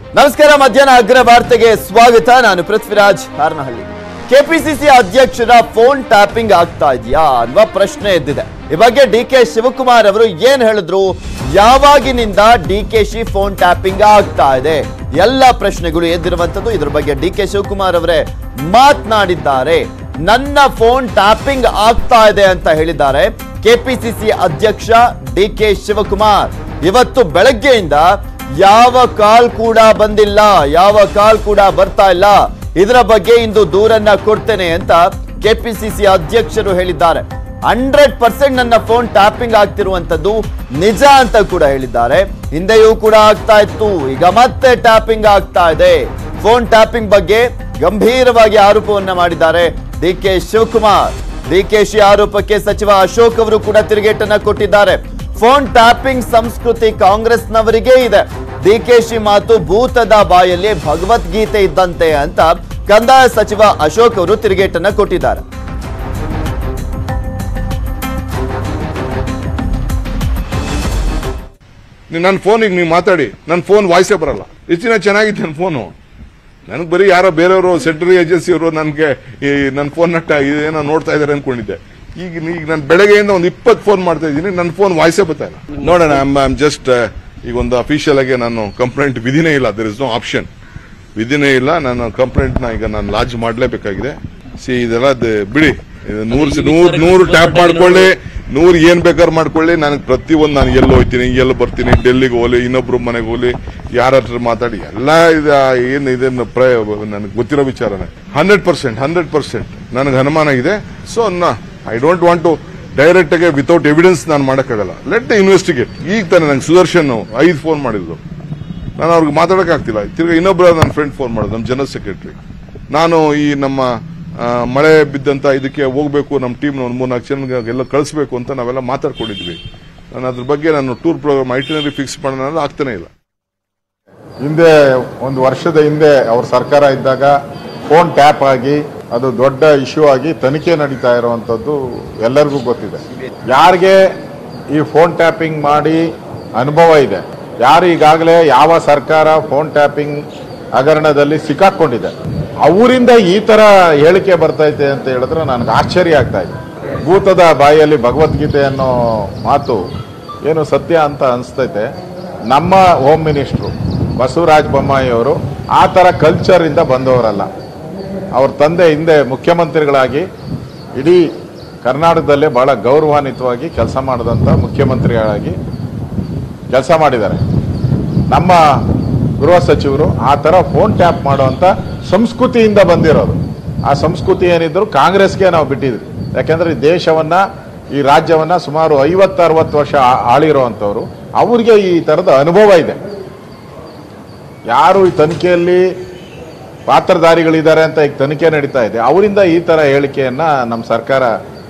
ನಮಸ್ಕಾರ, ಮಧ್ಯಾಹ್ನ ಅಗ್ರ ವಾರ್ತೆಗೆ ಸ್ವಾಗತ. ನಾನು ಪೃಥ್ವಿರಾಜ್ ಹಾರನಹಳ್ಳಿ. ಕೆಪಿಸಿಸಿ ಅಧ್ಯಕ್ಷರ ಫೋನ್ ಟ್ಯಾಪಿಂಗ್ ಆಗ್ತಾ ಇದೆಯಾ ಅನ್ನುವ ಪ್ರಶ್ನೆ ಎದ್ದಿದೆ. ಈ ಬಗ್ಗೆ ಡಿಕೆ ಶಿವಕುಮಾರ್ ಅವರು ಏನ್ ಹೇಳಿದ್ರು, ಯಾವಾಗಿನಿಂದ ಡಿಕೆಶಿ ಫೋನ್ ಟ್ಯಾಪಿಂಗ್ ಆಗ್ತಾ ಇದೆ, ಎಲ್ಲ ಪ್ರಶ್ನೆಗಳು ಎದ್ದಿರುವಂತದ್ದು. ಇದ್ರ ಬಗ್ಗೆ ಡಿಕೆ ಶಿವಕುಮಾರ್ ಅವರೇ ಮಾತನಾಡಿದ್ದಾರೆ. ನನ್ನ ಫೋನ್ ಟ್ಯಾಪಿಂಗ್ ಆಗ್ತಾ ಇದೆ ಅಂತ ಹೇಳಿದ್ದಾರೆ ಕೆಪಿಸಿಸಿ ಅಧ್ಯಕ್ಷ ಡಿಕೆ ಶಿವಕುಮಾರ್. ಇವತ್ತು ಬೆಳಗ್ಗೆಯಿಂದ ಯಾವ ಕಾಲ್ ಕೂಡ ಬಂದಿಲ್ಲ, ಯಾವ ಕಾಲ್ ಕೂಡ ಬರ್ತಾ ಇಲ್ಲ. ಇದರ ಬಗ್ಗೆ ಇಂದು ದೂರನ್ನ ಕೊಡ್ತೇನೆ ಅಂತ ಕೆಪಿಸಿಸಿ ಅಧ್ಯಕ್ಷರು ಹೇಳಿದ್ದಾರೆ. 100% ನನ್ನ ಫೋನ್ ಟ್ಯಾಪಿಂಗ್ ಆಗ್ತಿರುವಂತದ್ದು ನಿಜ ಅಂತ ಕೂಡ ಹೇಳಿದ್ದಾರೆ. ಹಿಂದೆಯೂ ಕೂಡ ಆಗ್ತಾ ಇತ್ತು, ಈಗ ಮತ್ತೆ ಟ್ಯಾಪಿಂಗ್ ಆಗ್ತಾ ಇದೆ. ಫೋನ್ ಟ್ಯಾಪಿಂಗ್ ಬಗ್ಗೆ ಗಂಭೀರವಾಗಿ ಆರೋಪವನ್ನ ಮಾಡಿದ್ದಾರೆ ಡಿಕೆ ಶಿವಕುಮಾರ್. ಡಿಕೆಶಿ ಆರೋಪಕ್ಕೆ ಸಚಿವ ಅಶೋಕ್ ಅವರು ಕೂಡ ತಿರುಗೇಟನ್ನ ಕೊಟ್ಟಿದ್ದಾರೆ. ಫೋನ್ ಟ್ಯಾಪಿಂಗ್ ಸಂಸ್ಕೃತಿ ಕಾಂಗ್ರೆಸ್ನವರಿಗೆ ಇದೆ. ಡಿಕೆಶಿ ಮಾತು ಭೂತದ ಬಾಯಲ್ಲಿ ಭಗವದ್ಗೀತೆ ಇದ್ದಂತೆ ಅಂತ ಕಂದಾಯ ಸಚಿವ ಅಶೋಕ್ ಅವರು ತಿರುಗೇಟನ್ನ ಕೊಟ್ಟಿದ್ದಾರೆ. ನನ್ನ ಫೋನಿಗೆ ನೀವು ಮಾತಾಡಿ, ನನ್ನ ಫೋನ್ ವಾಯ್ಸೇ ಬರಲ್ಲ. ಹೆಚ್ಚಿನ ಚೆನ್ನಾಗಿತ್ತು ನನ್ನ ಫೋನು. ನನಗೆ ಬರೀ ಯಾರೋ ಬೇರೆಯವರು ಸೆಂಟ್ರಲ್ ಏಜೆನ್ಸಿಯವರು ನನಗೆ ನನ್ನ ಫೋನ್ ಏನೋ ನೋಡ್ತಾ ಇದ್ದಾರೆ ಅನ್ಕೊಂಡಿದ್ದೆ. ಈಗ ನಾನು ಬೆಳಗ್ಗೆಯಿಂದ ಒಂದು 20 ಫೋನ್ ಮಾಡ್ತಾ ಇದ್ದೀನಿ, ನನ್ನ ಫೋನ್ ವಾಯ್ಸೇ ಬರ್ತಾ ಇಲ್ಲ. ನೋಡೋಣ, ಐಮ್ ಜಸ್ಟ್ ಈಗ ಒಂದು ಅಫಿಷಿಯಲ್ ಆಗಿ ನಾನು ಕಂಪ್ಲೇಂಟ್ ವಿಧಿನೇ ಇಲ್ಲ, ದರ್ ಇಸ್ ನೋ ಆಪ್ಷನ್, ವಿಧಿನೇ ಇಲ್ಲ. ನಾನು ಕಂಪ್ಲೇಂಟ್ನ ಈಗ ನಾನು ಲಾಂಚ್ ಮಾಡಲೇಬೇಕಾಗಿದೆ. ಇದೆಲ್ಲ ಬಿಡಿ, 100 ಟ್ಯಾಪ್ ಮಾಡ್ಕೊಳ್ಳಿ, 100 ಏನ್ ಬೇಕಾದ್ರೆ ಮಾಡ್ಕೊಳ್ಳಿ. ನನಗೆ ಪ್ರತಿಯೊಂದು ನಾನು ಎಲ್ಲಿ ಹೋಗ್ತೀನಿ, ಎಲ್ಲಿ ಬರ್ತೀನಿ, ಡೆಲ್ಲಿಗೆ ಹೋಗ್ಲಿ, ಇನ್ನೊಬ್ರು ಮನೆಗೆ ಹೋಗ್ಲಿ, ಯಾರ ಹತ್ರ ಮಾತಾಡಿ ಎಲ್ಲ ಏನಿದೆ ನನಗೆ ಗೊತ್ತಿರೋ ವಿಚಾರನೇ. 100% ನನಗೆ ಅನುಮಾನ ಇದೆ. So I don't want to direct ಆಗಿ ವಿತೌಟ್ ಎವಿಡೆನ್ಸ್ ನಾನು ಮಾಡೋಕ್ಕಾಗಲ್ಲ. Let the investigate. ಈಗ ತಾನೆ ನಂಗೆ ಸುದರ್ಶನ್ 5 ಫೋನ್ ಮಾಡಿದ್ರು, ನಾನು ಅವ್ರಿಗೆ ಮಾತಾಡೋಕ್ಕಾಗ್ತಿಲ್ಲ. ತಿರ್ಗಿ ಇನ್ನೊಬ್ಬರು ನನ್ನ ಫ್ರೆಂಡ್ ಫೋನ್ ಮಾಡೋದು, ನಮ್ಮ ಜನರಲ್ ಸೆಕ್ರೆಟರಿ. ನಾನು ಈ ನಮ್ಮ ಮಳೆ ಬಿದ್ದಂತ ಇದಕ್ಕೆ ಹೋಗ್ಬೇಕು, ನಮ್ಮ ಟೀಮ್ ಒಂದು 3-4 ಜನ ಎಲ್ಲ ಕಳಿಸ್ಬೇಕು ಅಂತ ನಾವೆಲ್ಲ ಮಾತಾಡ್ಕೊಂಡಿದ್ವಿ. ನಾನು ಅದ್ರ ಬಗ್ಗೆ ನಾನು ಟೂರ್ ಪ್ರೋಗ್ರಾಮ್ ಐಟಿನರಿ ಫಿಕ್ಸ್ ಮಾಡೋಣ ಆಗ್ತಾನೆ ಇಲ್ಲ. ಹಿಂದೆ 1 ವರ್ಷದ ಹಿಂದೆ ಅವ್ರ ಸರ್ಕಾರ ಇದ್ದಾಗ ಫೋನ್ ಟ್ಯಾಪ್ ಆಗಿ ಅದು ದೊಡ್ಡ ಇಶ್ಯೂ ಆಗಿ ತನಿಖೆ ನಡೀತಾ ಇರುವಂತದ್ದು ಎಲ್ಲರಿಗೂ ಗೊತ್ತಿದೆ. ಯಾರಿಗೆ ಈ ಫೋನ್ ಟ್ಯಾಪಿಂಗ್ ಮಾಡಿ ಅನುಭವ ಇದೆ, ಯಾರು ಈಗಾಗಲೇ ಯಾವ ಸರ್ಕಾರ ಫೋನ್ ಟ್ಯಾಪಿಂಗ್ ಹಗರಣದಲ್ಲಿ ಸಿಕ್ಕಾಕೊಂಡಿದೆ, ಅವರಿಂದ ಈ ತರ ಹೇಳಿಕೆ ಬರ್ತೈತೆ ಅಂತ ಹೇಳಿದ್ರೆ ನನಗೆ ಆಶ್ಚರ್ಯ ಆಗ್ತಾ ಇದೆ. ಭೂತದ ಬಾಯಲ್ಲಿ ಭಗವದ್ಗೀತೆ ಅನ್ನೋ ಮಾತು ಏನು ಸತ್ಯ ಅಂತ ಅನಿಸ್ತೈತೆ. ನಮ್ಮ ಹೋಮ್ ಮಿನಿಸ್ಟ್ರು ಬಸವರಾಜ ಬೊಮ್ಮಾಯಿ ಅವರು ಆ ಥರ ಕಲ್ಚರಿಂದ ಬಂದವರಲ್ಲ. ಅವ್ರ ತಂದೆ ಹಿಂದೆ ಮುಖ್ಯಮಂತ್ರಿಗಳಾಗಿ ಇಡೀ ಕರ್ನಾಟಕದಲ್ಲೇ ಬಹಳ ಗೌರವಾನ್ವಿತವಾಗಿ ಕೆಲಸ ಮಾಡಿದಂಥ ಮುಖ್ಯಮಂತ್ರಿಗಳಾಗಿ ಕೆಲಸ ಮಾಡಿದ್ದಾರೆ. ನಮ್ಮ ಗೃಹ ಸಚಿವರು ಆ ಥರ ಫೋನ್ ಟ್ಯಾಪ್ ಮಾಡುವಂಥ ಸಂಸ್ಕೃತಿಯಿಂದ ಬಂದಿರೋದು. ಆ ಸಂಸ್ಕೃತಿ ಏನಿದ್ರು ಕಾಂಗ್ರೆಸ್ಗೆ ನಾವು ಬಿಟ್ಟಿದ್ವಿ. ಯಾಕೆಂದರೆ ಈ ದೇಶವನ್ನು, ಈ ರಾಜ್ಯವನ್ನು ಸುಮಾರು 50-60 ವರ್ಷ ಆಳಿರೋವಂಥವ್ರು, ಅವ್ರಿಗೆ ಈ ಥರದ ಅನುಭವ ಇದೆ. ಯಾರು ಈ ತನಿಖೆಯಲ್ಲಿ ಪಾತ್ರಧಾರಿಗಳಿದ್ದಾರೆ ಅಂತ ಈಗ ತನಿಖೆ ನಡೀತಾ ಇದೆ, ಅವರಿಂದ ಈ ತರ ಹೇಳಿಕೆಯನ್ನ ನಮ್ಮ ಸರ್ಕಾರ.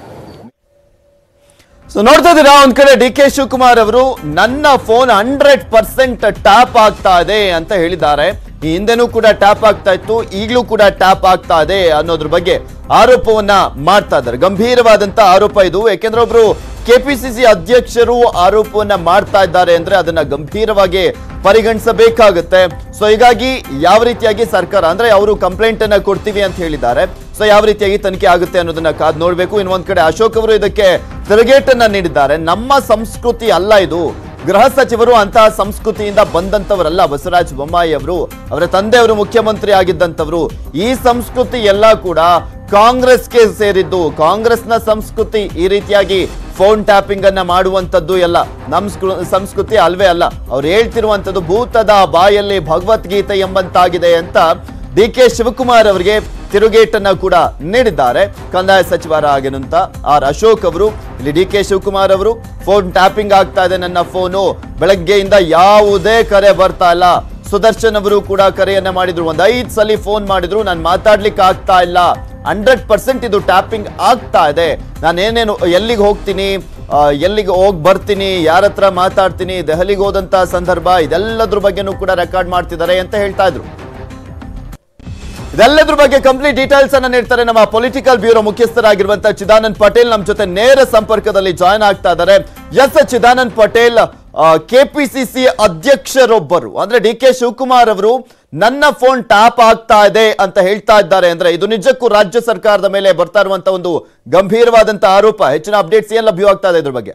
ಸೊ ನೋಡ್ತಾ ಇದ್ದೀರಾ, ಒಂದ್ ಕಡೆ ಡಿಕೆ ಶಿವಕುಮಾರ್ ಅವರು ನನ್ನ ಫೋನ್ 100% ಟ್ಯಾಪ್ ಆಗ್ತಾ ಇದೆ ಅಂತ ಹೇಳಿದ್ದಾರೆ. ಈ ಹಿಂದೆನೂ ಕೂಡ ಟ್ಯಾಪ್ ಆಗ್ತಾ ಇತ್ತು, ಈಗಲೂ ಕೂಡ ಟ್ಯಾಪ್ ಆಗ್ತಾ ಇದೆ ಅನ್ನೋದ್ರ ಬಗ್ಗೆ ಆರೋಪವನ್ನ ಮಾಡ್ತಾ ಇದ್ದಾರೆ. ಗಂಭೀರವಾದಂತ ಆರೋಪ ಇದು. ಯಾಕೆಂದ್ರೆ ಒಬ್ರು ಕೆಪಿಸಿಸಿ ಅಧ್ಯಕ್ಷರು ಆರೋಪವನ್ನ ಮಾಡ್ತಾ ಇದ್ದಾರೆ ಅಂದ್ರೆ ಅದನ್ನ ಗಂಭೀರವಾಗಿ ಪರಿಗಣಿಸಬೇಕಾಗುತ್ತೆ. ಸೊ ಹೀಗಾಗಿ ಯಾವ ರೀತಿಯಾಗಿ ಸರ್ಕಾರ ಅಂದ್ರೆ ಅವರು ಕಂಪ್ಲೇಂಟ್ ಅನ್ನ ಕೊಡ್ತೀವಿ ಅಂತ ಹೇಳಿದ್ದಾರೆ. ಸೊ ಯಾವ ರೀತಿಯಾಗಿ ತನಿಖೆ ಆಗುತ್ತೆ ಅನ್ನೋದನ್ನ ಕಾದ್ ನೋಡ್ಬೇಕು. ಇನ್ನೊಂದ್ ಕಡೆ ಅಶೋಕ್ ಅವರು ಇದಕ್ಕೆ ತಿರುಗೇಟನ್ನ ನೀಡಿದ್ದಾರೆ. ನಮ್ಮ ಸಂಸ್ಕೃತಿ ಅಲ್ಲ ಇದು, ಗೃಹ ಸಚಿವರು ಅಂತಹ ಸಂಸ್ಕೃತಿಯಿಂದ ಬಂದಂತವರಲ್ಲ. ಬಸವರಾಜ ಬೊಮ್ಮಾಯಿ ಅವರು, ಅವರ ತಂದೆಯವರು ಮುಖ್ಯಮಂತ್ರಿ ಆಗಿದ್ದಂಥವ್ರು. ಈ ಸಂಸ್ಕೃತಿ ಎಲ್ಲ ಕೂಡ ಕಾಂಗ್ರೆಸ್ಗೆ ಸೇರಿದ್ದು. ಕಾಂಗ್ರೆಸ್ನ ಸಂಸ್ಕೃತಿ ಈ ರೀತಿಯಾಗಿ ಫೋನ್ ಟ್ಯಾಪಿಂಗ್ ಅನ್ನ ಮಾಡುವಂತದ್ದು ಎಲ್ಲ ನಮ್ಮ ಸಂಸ್ಕೃತಿ ಅಲ್ವೇ ಅಲ್ಲ. ಅವ್ರು ಹೇಳ್ತಿರುವಂತದ್ದು ಭೂತದ ಬಾಯಲ್ಲಿ ಭಗವದ್ಗೀತೆ ಎಂಬಂತಾಗಿದೆ ಅಂತ ಡಿಕೆ ಶಿವಕುಮಾರ್ ಅವರಿಗೆ ತಿರುಗೇಟನ್ನ ಕೂಡ ನೀಡಿದ್ದಾರೆ ಕಂದಾಯ ಸಚಿವರಾಗಿರುವಂತ ಆರ್ ಅಶೋಕ್ ಅವರು. ಇಲ್ಲಿ ಡಿಕೆ ಶಿವಕುಮಾರ್ ಅವರು ಫೋನ್ ಟ್ಯಾಪಿಂಗ್ ಆಗ್ತಾ ಇದೆ ನನ್ನ ಫೋನು, ಬೆಳಗ್ಗೆಯಿಂದ ಯಾವುದೇ ಕರೆ ಬರ್ತಾ ಇಲ್ಲ. ಸುದರ್ಶನ್ ಅವರು ಕೂಡ ಕರೆಯನ್ನ ಮಾಡಿದ್ರು, ಒಂದು 5 ಸಲ ಫೋನ್ ಮಾಡಿದ್ರು, ನಾನು ಮಾತಾಡ್ಲಿಕ್ಕೆ ಆಗ್ತಾ ಇಲ್ಲ. 100% ಇದು ಟ್ಯಾಪಿಂಗ್ ಆಗ್ತಾ ಇದೆ. ನಾನೇನೇನು ಎಲ್ಲಿಗೆ ಹೋಗ್ತೀನಿ, ಎಲ್ಲಿಗೆ ಹೋಗಿ ಬರ್ತೀನಿ, ಯಾರ ಹತ್ರ ಮಾತಾಡ್ತೀನಿ, ದೆಹಲಿಗೆ ಹೋದಂತ ಸಂದರ್ಭ, ಇದೆಲ್ಲದ್ರ ಬಗ್ಗೆನೂ ಕೂಡ ರೆಕಾರ್ಡ್ ಮಾಡ್ತಿದ್ದಾರೆ ಅಂತ ಹೇಳ್ತಾ ಇದ್ರು. ಇದೆಲ್ಲದ್ರ ಬಗ್ಗೆ ಕಂಪ್ಲೀಟ್ ಡೀಟೇಲ್ಸ್ ಅನ್ನ ನೀಡ್ತಾರೆ ನಮ್ಮ ಪೊಲಿಟಿಕಲ್ ಬ್ಯೂರೋ ಮುಖ್ಯಸ್ಥರಾಗಿರುವಂತಹ ಚಿದಾನಂದ್ ಪಟೇಲ್ ನಮ್ಮ ಜೊತೆ ನೇರ ಸಂಪರ್ಕದಲ್ಲಿ ಜಾಯ್ನ್ ಆಗ್ತಾ ಇದ್ದಾರೆ. ಎಸ್ ಚಿದಾನಂದ್ ಪಟೇಲ್, ಕೆಪಿಸಿಸಿ ಅಧ್ಯಕ್ಷರೊಬ್ಬರು ಅಂದ್ರೆ ಡಿ ಕೆ ಶಿವಕುಮಾರ್ ಅವರು ನನ್ನ ಫೋನ್ ಟ್ಯಾಪ್ ಆಗ್ತಾ ಇದೆ ಅಂತ ಹೇಳ್ತಾ ಇದ್ದಾರೆ. ಅಂದ್ರೆ ಇದು ನಿಜಕ್ಕೂ ರಾಜ್ಯ ಸರ್ಕಾರದ ಮೇಲೆ ಬರ್ತಾ ಇರುವಂತಹ ಒಂದು ಗಂಭೀರವಾದಂತಹ ಆರೋಪ. ಹೆಚ್ಚಿನ ಅಪ್ಡೇಟ್ಸ್ ಏನ್ ಲಭ್ಯ ಆಗ್ತಾ ಇದೆ ಇದ್ರ ಬಗ್ಗೆ?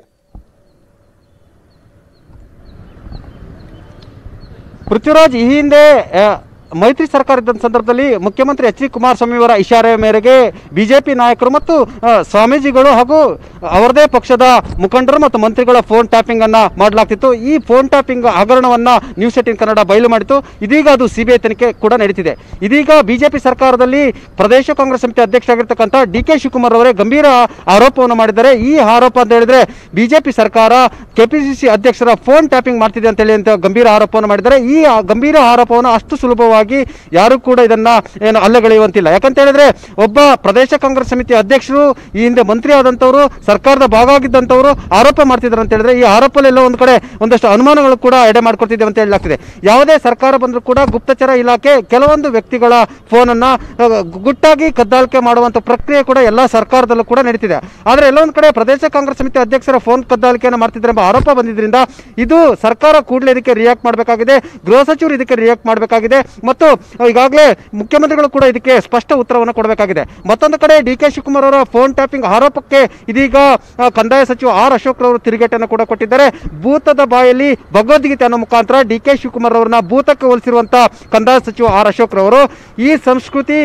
ಪೃಥ್ವಿರಾಜ್, ಈ ಹಿಂದೆ ಮೈತ್ರಿ ಸರ್ಕಾರ ಇದ್ದ ಸಂದರ್ಭದಲ್ಲಿ ಮುಖ್ಯಮಂತ್ರಿ ಎಚ್ ಡಿ ಕುಮಾರಸ್ವಾಮಿ ಅವರ ಇಶಾರೆ ಮೇರೆಗೆ ಬಿಜೆಪಿ ನಾಯಕರು ಮತ್ತು ಸ್ವಾಮೀಜಿಗಳು ಹಾಗೂ ಅವರದೇ ಪಕ್ಷದ ಮುಖಂಡರು ಮತ್ತು ಮಂತ್ರಿಗಳ ಫೋನ್ ಟ್ಯಾಪಿಂಗ್ ಅನ್ನ ಮಾಡಲಾಗ್ತಿತ್ತು. ಈ ಫೋನ್ ಟ್ಯಾಪಿಂಗ್ ಹಗರಣವನ್ನ News18 ಕನ್ನಡ ಬಯಲು ಮಾಡಿತು. ಇದೀಗ ಅದು ಸಿಬಿಐ ತನಿಖೆ ಕೂಡ ನಡೀತಿದೆ. ಇದೀಗ ಬಿಜೆಪಿ ಸರ್ಕಾರದಲ್ಲಿ ಪ್ರದೇಶ ಕಾಂಗ್ರೆಸ್ ಸಮಿತಿ ಅಧ್ಯಕ್ಷರಾಗಿರ್ತಕ್ಕಂಥ ಡಿ ಕೆ ಶಿವಕುಮಾರ್ ಅವರೇ ಗಂಭೀರ ಆರೋಪವನ್ನು ಮಾಡಿದ್ದಾರೆ. ಈ ಆರೋಪ ಅಂತ ಹೇಳಿದ್ರೆ ಬಿಜೆಪಿ ಸರ್ಕಾರ ಕೆಪಿಸಿಸಿ ಅಧ್ಯಕ್ಷರ ಫೋನ್ ಟ್ಯಾಪಿಂಗ್ ಮಾಡ್ತಿದೆ ಅಂತ ಹೇಳಿ ಗಂಭೀರ ಆರೋಪವನ್ನು ಮಾಡಿದ್ದಾರೆ. ಈ ಗಂಭೀರ ಆರೋಪವನ್ನು ಅಷ್ಟು ಸುಲಭವಾಗಿ ಯಾರು ಕೂಡ ಇದನ್ನ ಏನು ಅಲ್ಲಗಳೆಯುವಂತಿಲ್ಲ. ಯಾಕಂತ ಹೇಳಿದ್ರೆ ಒಬ್ಬ ಪ್ರದೇಶ ಕಾಂಗ್ರೆಸ್ ಸಮಿತಿ ಅಧ್ಯಕ್ಷರು ಈ ಹಿಂದೆ ಮಂತ್ರಿ ಆದಂತವರು, ಸರ್ಕಾರದ ಭಾಗ ಆಗಿದ್ದಂತವರು ಆರೋಪ ಮಾಡ್ತಿದ್ದಾರೆ ಅಂತ ಹೇಳಿದ್ರೆ ಈ ಆರೋಪದಲ್ಲೆಲ್ಲ ಒಂದು ಕಡೆ ಒಂದಷ್ಟು ಅನುಮಾನಗಳು ಕೂಡ ಎಡೆ ಮಾಡ್ಕೊಳ್ತಿದ್ದೇವೆ ಅಂತ ಹೇಳಲಾಗ್ತಿದೆ. ಯಾವುದೇ ಸರ್ಕಾರ ಬಂದರೂ ಕೂಡ ಗುಪ್ತಚರ ಇಲಾಖೆ ಕೆಲವೊಂದು ವ್ಯಕ್ತಿಗಳ ಫೋನ್ ಅನ್ನ ಗುಟ್ಟಾಗಿ ಕದ್ದಾಲಿಕೆ ಮಾಡುವಂತ ಪ್ರಕ್ರಿಯೆ ಕೂಡ ಎಲ್ಲಾ ಸರ್ಕಾರದಲ್ಲೂ ಕೂಡ ನಡೀತಿದೆ. ಆದ್ರೆ ಎಲ್ಲೊಂದು ಕಡೆ ಪ್ರದೇಶ ಕಾಂಗ್ರೆಸ್ ಸಮಿತಿ ಅಧ್ಯಕ್ಷರ ಫೋನ್ ಕದ್ದಾಲಿಕೆಯನ್ನು ಮಾಡ್ತಿದ್ದಾರೆ ಎಂಬ ಆರೋಪ ಬಂದಿದ್ರಿಂದ ಇದು ಸರ್ಕಾರ ಕೂಡಲೇ ಇದಕ್ಕೆ ರಿಯಾಕ್ಟ್ ಮಾಡಬೇಕಾಗಿದೆ. ಗೃಹ ಸಚಿವರು ಇದಕ್ಕೆ ರಿಯಾಕ್ಟ್ ಮಾಡಬೇಕಾಗಿದೆ ಮತ್ತು ಈಗಾಗಲೇ ಮುಖ್ಯಮಂತ್ರಿಗಳು ಕೂಡ ಇದಕ್ಕೆ ಸ್ಪಷ್ಟ ಉತ್ತರವನ್ನು ಕೊಡಬೇಕಾಗಿದೆ. ಮತ್ತೊಂದು ಕಡೆ ಡಿ ಕೆ ಶಿವಕುಮಾರ್ ಅವರ ಫೋನ್ ಟ್ಯಾಪಿಂಗ್ ಆರೋಪಕ್ಕೆ ಇದೀಗ ಕಂದಾಯ ಸಚಿವ ಆರ್ ಅಶೋಕ್ ರವರು ತಿರುಗೇಟನ್ನು ಕೂಡ ಕೊಟ್ಟಿದ್ದಾರೆ. ಭೂತದ ಬಾಯಲ್ಲಿ ಭಗವದ್ಗೀತೆ ಅನ್ನೋ ಮುಖಾಂತರ ಡಿ ಕೆ ಶಿವಕುಮಾರ್ ಅವರನ್ನ ಭೂತಕ್ಕೆ ಹೋಲಿಸಿರುವಂತಹ ಕಂದಾಯ ಸಚಿವ ಆರ್ ಅಶೋಕ್ ರವರು ಈ ಸಂಸ್ಕೃತಿ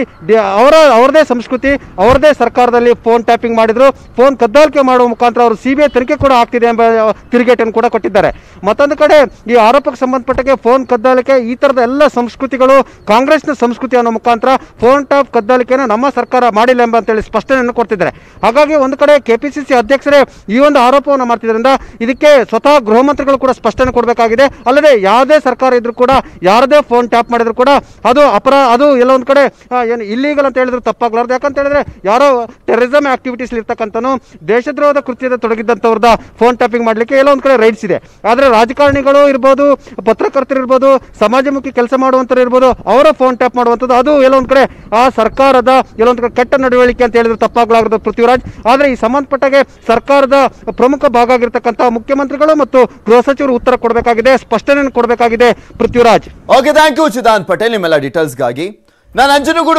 ಅವರದೇ ಸಂಸ್ಕೃತಿ, ಅವರದೇ ಸರ್ಕಾರದಲ್ಲಿ ಫೋನ್ ಟ್ಯಾಪಿಂಗ್ ಮಾಡಿದ್ರು, ಫೋನ್ ಕದ್ದಾಲಿಕೆ ಮಾಡುವ ಮುಖಾಂತರ ಅವರು ಸಿಬಿಐ ತನಿಖೆ ಕೂಡ ಆಗ್ತಿದೆ ಎಂಬ ತಿರುಗೇಟನ್ನು ಕೂಡ ಕೊಟ್ಟಿದ್ದಾರೆ. ಮತ್ತೊಂದು ಕಡೆ ಈ ಆರೋಪಕ್ಕೆ ಸಂಬಂಧಪಟ್ಟಕ್ಕೆ ಫೋನ್ ಕದ್ದಾಲಿಕೆ ಈ ತರದ ಎಲ್ಲ ಸಂಸ್ಕೃತಿಗಳು ಕಾಂಗ್ರೆಸ್ನ ಸಂಸ್ಕೃತಿ ಅನ್ನೋ ಮುಖಾಂತರ ಫೋನ್ ಟ್ಯಾಪ್ ಕದ್ದಾಲಿಕೆಯನ್ನು ನಮ್ಮ ಸರ್ಕಾರ ಮಾಡಿಲ್ಲ ಎಂಬ ಅಂತೇಳಿ ಸ್ಪಷ್ಟನೆಯನ್ನು ಕೊಡ್ತಿದ್ದಾರೆ. ಹಾಗಾಗಿ ಒಂದು ಕಡೆ ಕೆಪಿಸಿಸಿ ಅಧ್ಯಕ್ಷರೇ ಈ ಒಂದು ಆರೋಪವನ್ನು ಮಾಡ್ತಿದ್ರಿಂದ ಇದಕ್ಕೆ ಸ್ವತಃ ಗೃಹ ಮಂತ್ರಿಗಳು ಕೂಡ ಸ್ಪಷ್ಟನೆ ಕೊಡಬೇಕಾಗಿದೆ. ಅಲ್ಲದೆ ಯಾವುದೇ ಸರ್ಕಾರ ಇದ್ರೂ ಕೂಡ ಯಾರದೇ ಫೋನ್ ಟ್ಯಾಪ್ ಮಾಡಿದ್ರು ಕೂಡ ಅದು ಎಲ್ಲ ಒಂದು ಕಡೆ ಏನು ಇಲ್ಲೀಗಲ್ ಅಂತ ಹೇಳಿದ್ರು ತಪ್ಪಾಗ್ಲಾರ್ದು. ಯಾಕಂತ ಹೇಳಿದ್ರೆ ಯಾರೋ ಟೆರರಿಸಮ್ ಆಕ್ಟಿವಿಟೀಸ್ ಇರ್ತಕ್ಕಂಥನು ದೇಶದ್ರೋಹದ ಕೃತ್ಯದ ತೊಡಗಿದ್ದಂಥವ್ರದ ಫೋನ್ ಟ್ಯಾಪಿಂಗ್ ಮಾಡಲಿಕ್ಕೆ ಎಲ್ಲ ಒಂದು ಕಡೆ ರೈಟ್ಸ್ ಇದೆ. ಆದರೆ ರಾಜಕಾರಣಿಗಳು ಇರ್ಬೋದು, ಪತ್ರಕರ್ತರು ಇರ್ಬೋದು, ಸಮಾಜಮುಖಿ ಕೆಲಸ ಮಾಡುವಂತರು ಇರ್ಬೋದು, ಅವರ ಫೋನ್ ಟ್ಯಾಪ್ ಮಾಡುವಂಥದ್ದು ಅದು ಎಲ್ಲೊಂದು ಕಡೆ ಆ ಸರ್ಕಾರದ ಎಲ್ಲೊಂದು ಕಡೆ ಕೆಟ್ಟ ನಡವಳಿಕೆ ಅಂತ ಹೇಳಿದ್ರೆ ತಪ್ಪಾಗಲಾರದು ಪೃಥ್ವಿರಾಜ್. ಆದರೆ ಈ ಸಂಬಂಧಪಟ್ಟಾಗೆ ಸರ್ಕಾರದ ಪ್ರಮುಖ ಭಾಗ ಆಗಿರ್ತಕ್ಕಂಥ ಮುಖ್ಯಮಂತ್ರಿಗಳು ಮತ್ತು ಗೃಹ ಸಚಿವರು ಉತ್ತರ ಕೊಡಬೇಕಾಗಿದೆ, ಸ್ಪಷ್ಟನೆಯನ್ನು ಕೊಡಬೇಕಾಗಿದೆ Prithviraj. Okay, thank you Chidanand Patel ನಿಮ್ಮೆಲ್ಲ ಡೀಟೇಲ್ಸ್ಗಾಗಿ. ನಾನು ಅಂಜನಗೂಡು